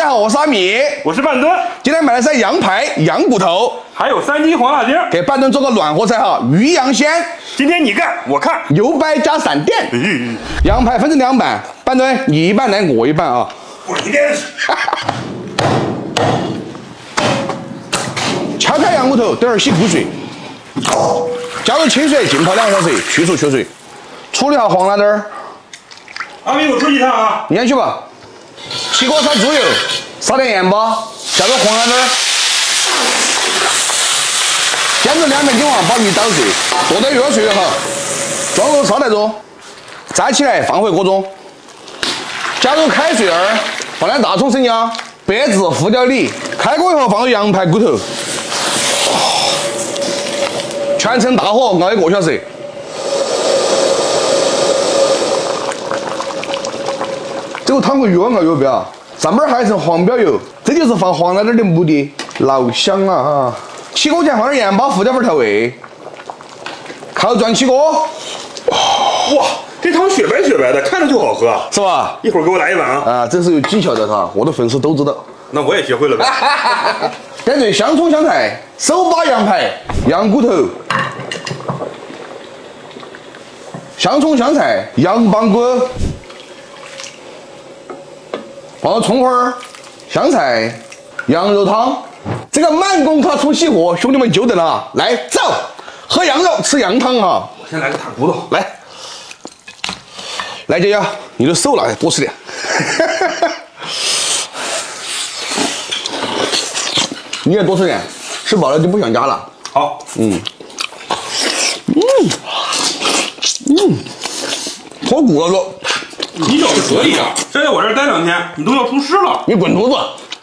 家好，我是阿米， 我是半吨。 今天买的是羊排、羊骨头， 还有3滴黄辣椒， 给半吨做个暖和菜哈，鱼羊鲜。 今天你干，我看。 油白加闪电。羊排分成2半，半吨你一半来，我一半啊。 我一边。 敲开羊骨头，等会儿洗骨水，加入清水浸泡2个小时，去除缺水。处理好黄辣椒。 阿米，我出一趟啊。 你先去吧。起锅烧猪油，撒点盐巴，加入黄辣椒，煎至2面金黄，把鱼捣碎，剁得越碎越好。装入烧台中，摘起来放回锅中，加入开水儿，放点大葱、生姜、白芷、胡椒粒。开锅以后放入羊排骨头，全程大火熬1个小时。这个汤会越熬越标，上面还有一层黄标油，这就是放黄辣椒的目的，老香啊哈！起锅前放点盐巴、胡椒粉调味，靠转起锅。 哇，这汤雪白雪白的，看着就好喝， 是吧？ 一会儿给我来一碗啊！ 啊，这是有技巧的哈，我的粉丝都知道。 那我也学会了呗。 点缀香葱、香菜、手把羊排、羊骨头、香葱、香菜、羊棒骨。放入葱花、香菜、羊肉汤，这个慢工卡出细活，兄弟们久等了，来走，喝羊肉吃羊汤啊！ 我先来个大骨头， 来姐姐，你的手拿来多吃点。你也多吃点，吃饱了就不想加了。 好， 脱骨了都。 你倒是可以啊！再在我这儿待2天，你都要出师了。 你滚犊子！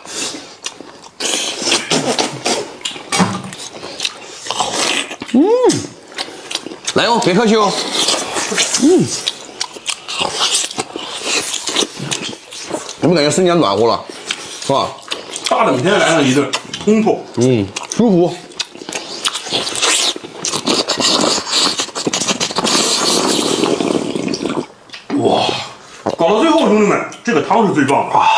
来哦，别客气哦。有没有感觉瞬间暖和了，是吧？ 大冷天来上一顿，通透。 舒服。 哇！搞到最后，兄弟们，这个汤是最棒的啊！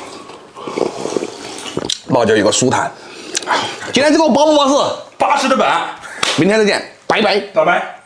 辣椒一个舒坦。今天这个巴不巴适？ 巴适的板。 明天再见，拜拜， 拜拜。